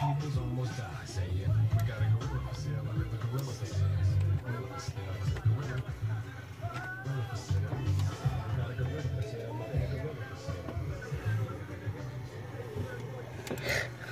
people's almost died. Say yeah, we got a gorilla for sale. I got the gorilla for sale. Gorilla for sale. I said gorilla. Gorilla for sale. I got a gorilla for sale. I got a gorilla for sale.